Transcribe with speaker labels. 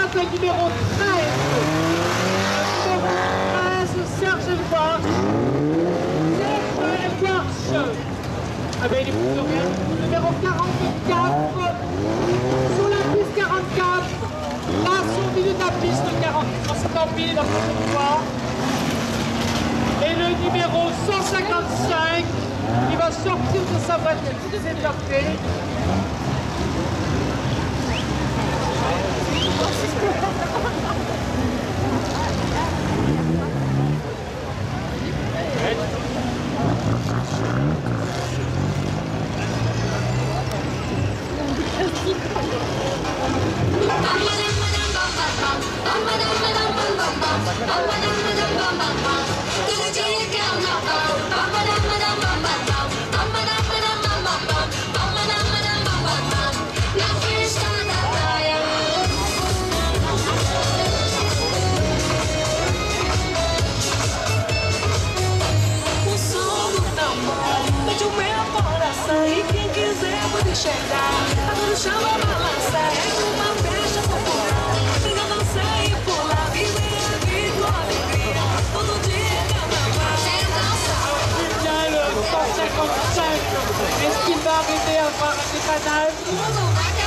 Speaker 1: le numéro 13. Numéro 13, Serge Elbarch. Serge Elbarch. Ah ben il est plutôt bien. Numéro 44. Sur la piste 44. Là, sur le milieu de la piste 40. C'est tant pis, la prochaine fois. Et le numéro 155, il va sortir de sa voiture. C'est déjà fait.
Speaker 2: E quem quiser pode chegar. Agora o chão vai balançar. É uma festa popular. Venha dançar e pular. Viver a vida com alegria. Todo dia é carnaval.
Speaker 1: Tiens, le 155, est-ce qu'il va arriver à voir un dépannage?